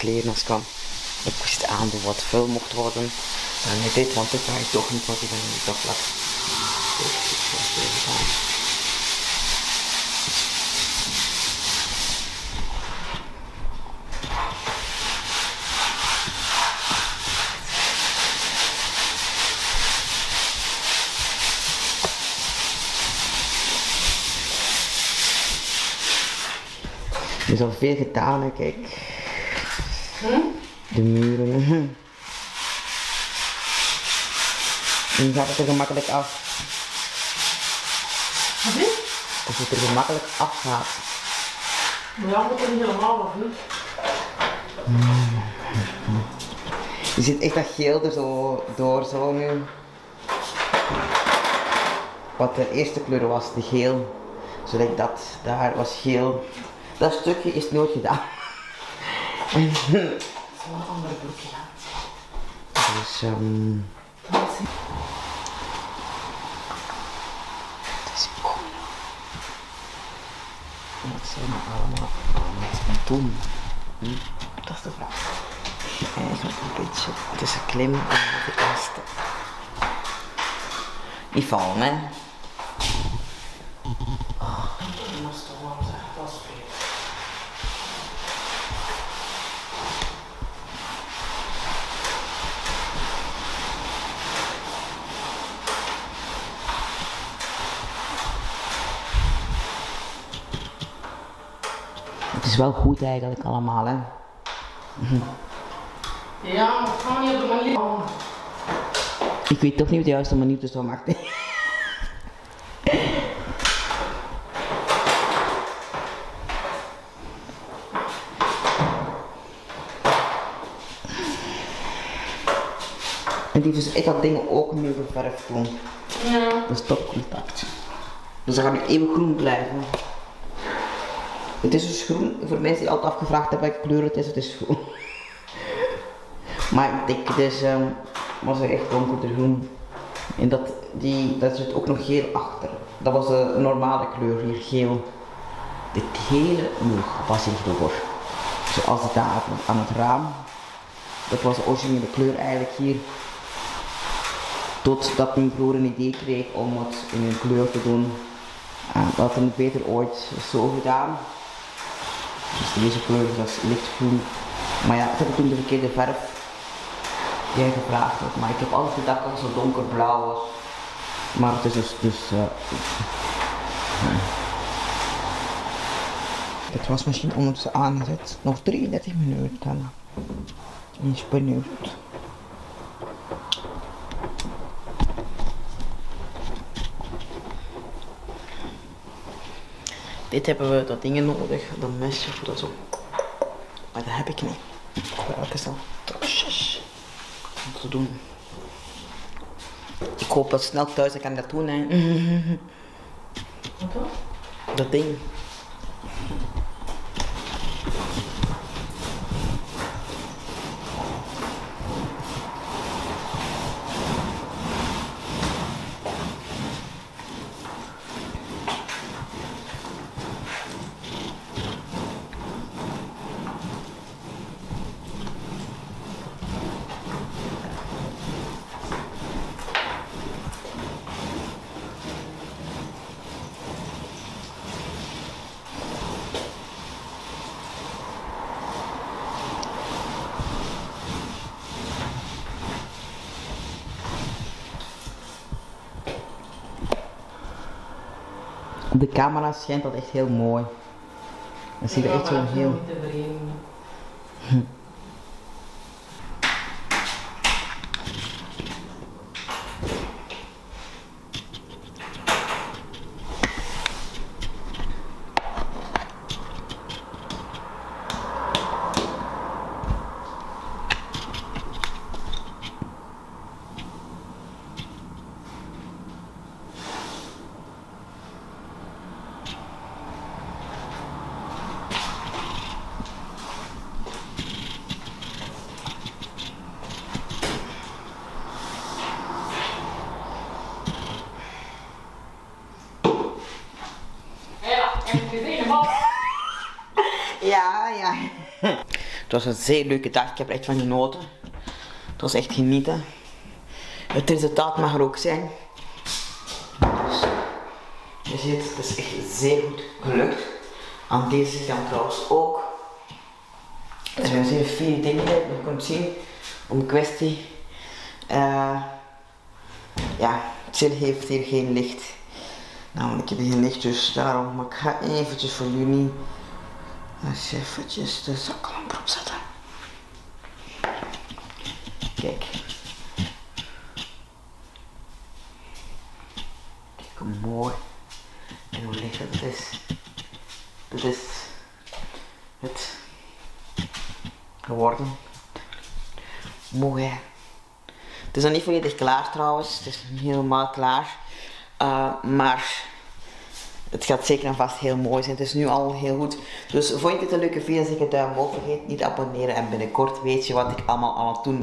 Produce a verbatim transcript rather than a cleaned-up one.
leren als kan. Ik wist aandoen wat vuil mocht worden. En met dit, want dit ga ik toch niet, want ik ben niet toch laat. Er is al veel gedaan, hè, kijk. Hm? De muren. En nu gaat het er gemakkelijk af. Wat is? Als het er gemakkelijk af gaat. Ja, dat is niet helemaal af, niet? Je ziet echt dat geel er zo door, zo nu. Wat de eerste kleur was, de geel. Zodat dat daar was geel. Dat stukje is nooit gedaan. Zo'n andere broekje. Dus um, het is cool. Wat zijn we allemaal aan het doen? Hm? Dat is de vraag. Eigenlijk een beetje tussen klimmen en de eerste. Niet vallen, hè? Het is wel goed eigenlijk allemaal, hè? Hm. Ja, maar het gaat niet op de manier. Ik weet toch niet de juiste manier, dus dat maakt niet. En die dus, ik had dingen ook nu ververfd toen. Ja. Dat is topcontact. Dus dat gaat nu even groen blijven. Het is dus groen, voor mensen die altijd afgevraagd hebben welke kleur het is, het is groen. Maar ik denk, het is, um, was er echt donkerder groen. En dat, die, dat zit ook nog geel achter. Dat was de normale kleur hier, geel. Dit hele muur was hierdoor. Zoals het daar aan het raam. Dat was de originele kleur eigenlijk hier. Totdat mijn broer een idee kreeg om het in een kleur te doen. Uh, dat had hij beter ooit zo gedaan. Dus deze kleur, dat is lichtgroen. Maar ja, ik heb toen de verkeerde verf die hij gevraagd had. Maar ik heb altijd gedacht dat het zo donkerblauw was. Maar het is dus... dus uh, uh. Het was misschien ondertussen aangezet. Nog drieëndertig minuten. Eens benieuwd. Dit hebben we, dat dingen nodig, dat mesje of dat zo. Maar dat heb ik niet. Welke is dan trosjes om te doen. Ik hoop dat snel thuis ik kan dat doen, hè. Wat dan? Dat ding. Op de camera schijnt dat echt heel mooi. Dat ziet er echt zo heel... Hm. Het was een zeer leuke dag, ik heb er echt van genoten. Het was echt genieten. Het resultaat mag er ook zijn. Dus, je ziet, het is echt zeer goed gelukt. Aan deze kant trouwens ook. Er zijn zeer vier dingen die je kunt zien. Om kwestie. Uh, ja, Chill heeft hier geen licht. Nou, ik heb hier geen licht, dus daarom. Maar ik ga eventjes voor jullie eens eventjes de zaklamp erop zetten. Kijk. Kijk hoe mooi en hoe licht het is. Dit is het geworden. Mooi hè. Het is nog niet volledig klaar trouwens, het is niet helemaal klaar. Uh, maar het gaat zeker en vast heel mooi zijn. Het is nu al heel goed. Dus vond je dit een leuke video, zeg een duim omhoog. Vergeet niet te abonneren en binnenkort weet je wat ik allemaal aan het doen